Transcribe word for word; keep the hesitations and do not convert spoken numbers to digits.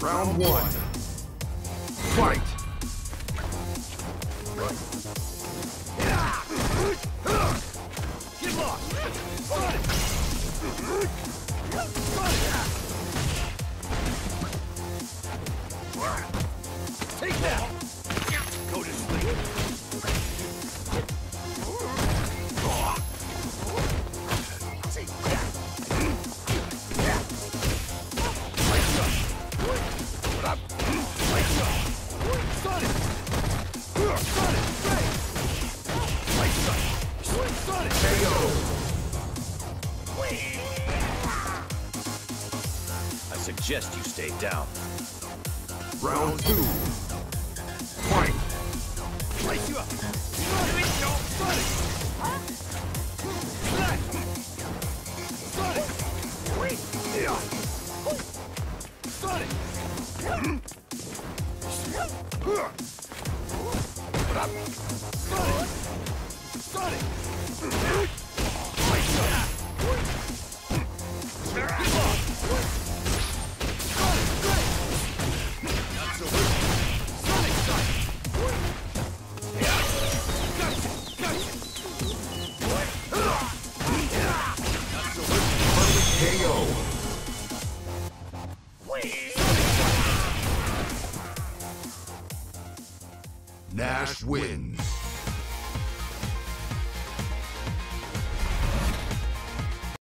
Round one. Fight! Get lost! Take that! Go to sleep! Take that! What up? Sonic! Sonic! Sonic! K O! I suggest you stay down. Round two. Fight! Place you up! Sonic! Sonic! Sonic! Sonic! What up? Sonic! Sonic! Place you up! Get lost! Sonic! Not so good! Sonic! Sonic! Gotcha! Gotcha! Not so good! K O! Nash wins.